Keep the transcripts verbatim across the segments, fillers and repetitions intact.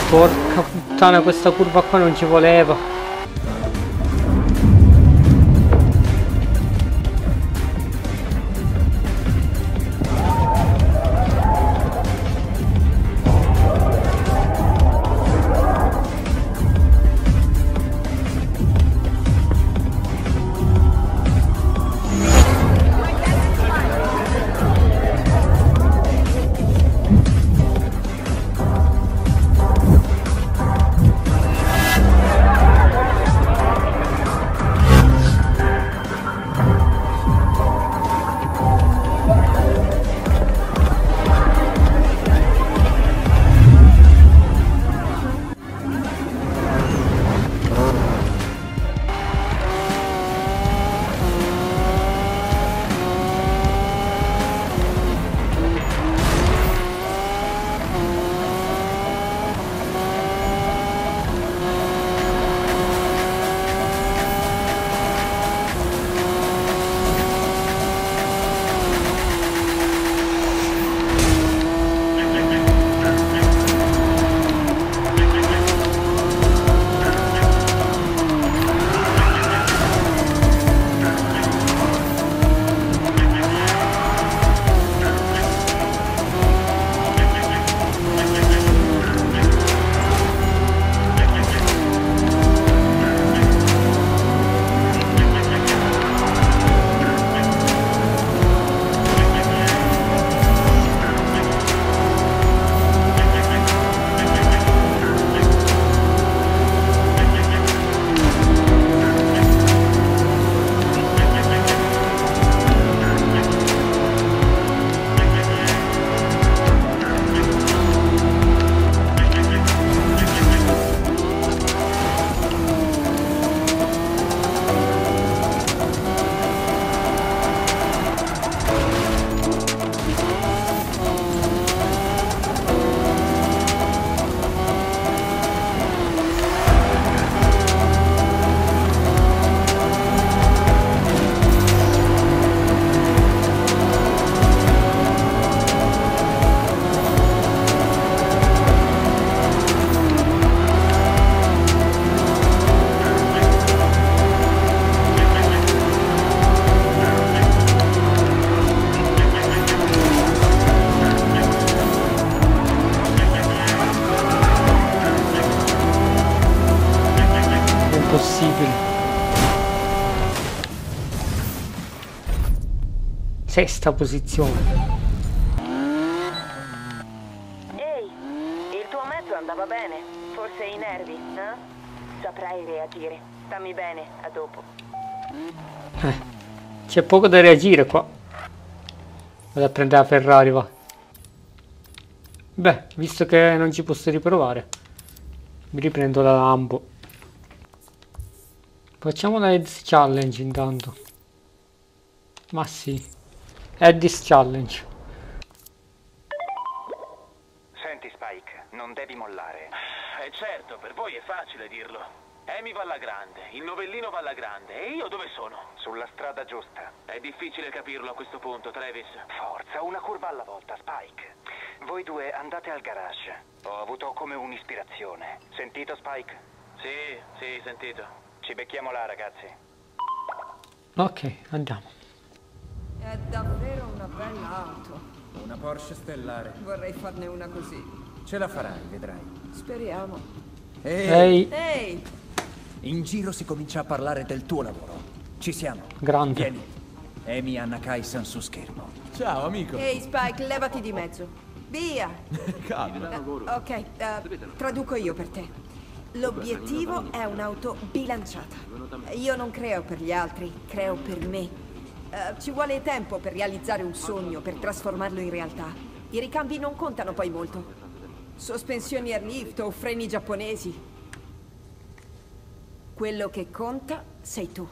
Porca puttana, questa curva qua non ci voleva. Sesta posizione. Ehi, il tuo mezzo andava bene. Forse i nervi, eh? Saprai reagire. Stammi bene, a dopo. Eh, c'è poco da reagire qua. Vado a prendere la Ferrari, va. Beh, visto che non ci posso riprovare, mi riprendo la Lambo. Facciamo la Heads Challenge intanto. Ma sì, Heads Challenge. Senti Spike, non devi mollare. Eh certo, per voi è facile dirlo. Amy va alla grande, il novellino va alla grande, e io dove sono? Sulla strada giusta. È difficile capirlo a questo punto, Travis. Forza, una curva alla volta, Spike. Voi due andate al garage. Ho avuto come un'ispirazione. Sentito, Spike? Sì, sì, sentito. Ci becchiamo là, ragazzi. Ok, andiamo. È davvero una bella auto. Una Porsche stellare. Vorrei farne una così. Ce la farai, vedrai. Speriamo. Ehi, Ehi, Ehi, in giro si comincia a parlare del tuo lavoro. Ci siamo. grande. Vieni. Amy Anna Kaisan su schermo. Ciao, amico. ehi Spike, levati di mezzo. Via. Calma. Eh, ok, eh, traduco io per te. L'obiettivo è un'auto bilanciata. Io non creo per gli altri, creo per me. Eh, ci vuole tempo per realizzare un sogno, per trasformarlo in realtà. I ricambi non contano poi molto. Sospensioni airlift o freni giapponesi. Quello che conta sei tu.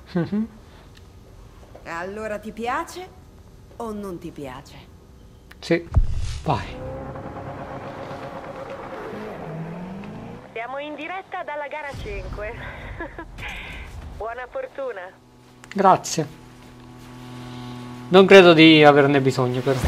Allora ti piace o non ti piace? Sì, vai. Siamo in diretta dalla gara cinque. Buona fortuna. Grazie. Non credo di averne bisogno però.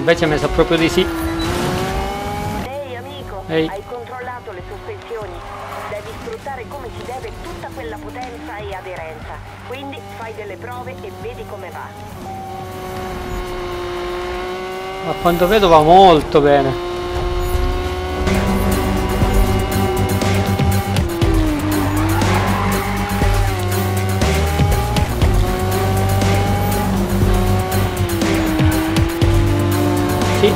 Invece mi sa proprio di sì. Ehi amico, Ehi. hai controllato le sospensioni? Devi sfruttare come si deve tutta quella potenza e aderenza. Quindi fai delle prove e vedi come va. A quanto vedo va molto bene. Sì.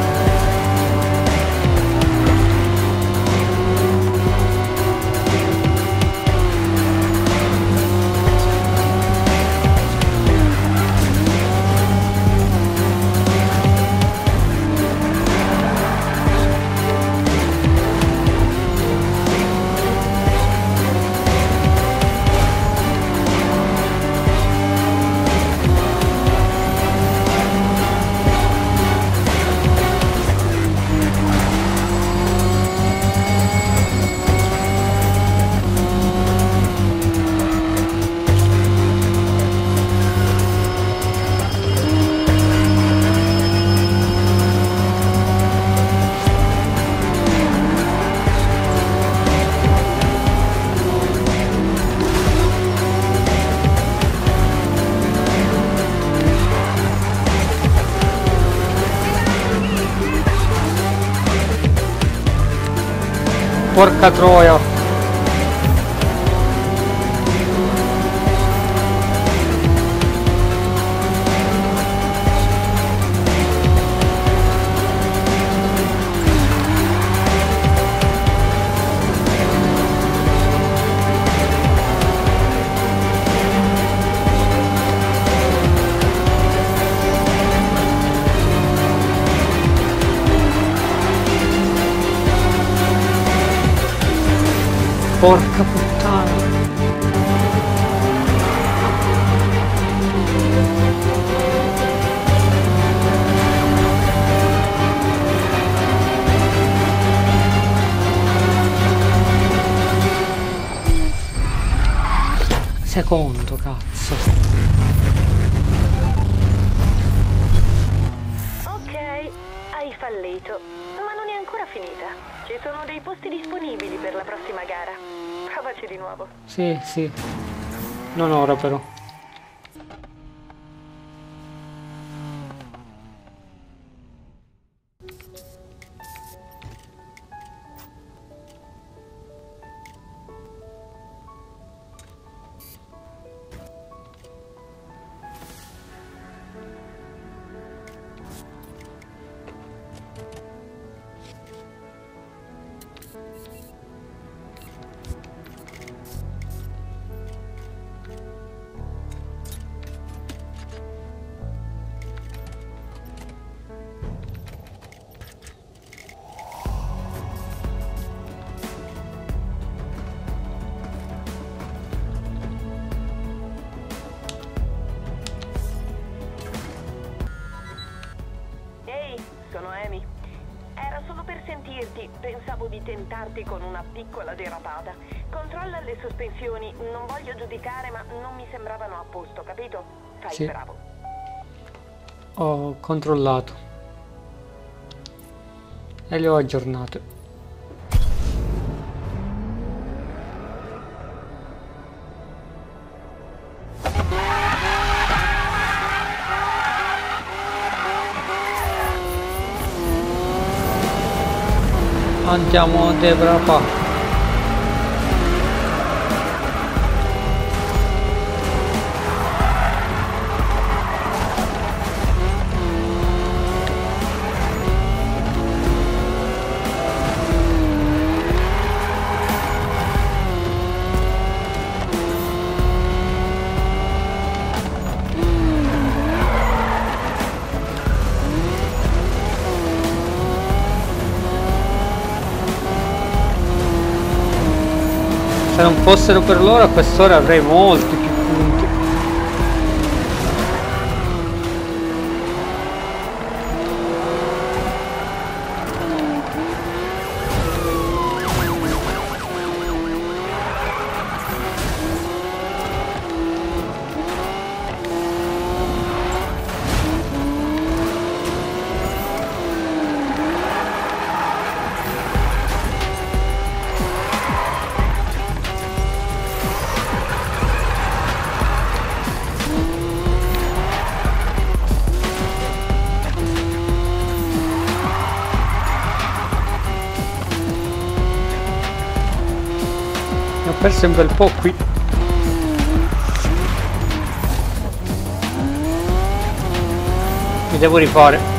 Porca troia. Porca puttana. Secondo, cazzo. Ok, hai fallito. Ma non è ancora finita. Ci sono dei posti disponibili per la prossima gara. Provaci di nuovo. Sì, sì. Non ora però. Sono Amy. Era solo per sentirti. Pensavo di tentarti con una piccola derapata. Controlla le sospensioni. Non voglio giudicare, ma non mi sembravano a posto, capito? Fai Sì. bravo. Ho controllato. E le ho aggiornate. Andiamo a derapare. Se non fossero per loro a quest'ora avrei molti più punti. perso un bel po' qui. Mi devo rifare.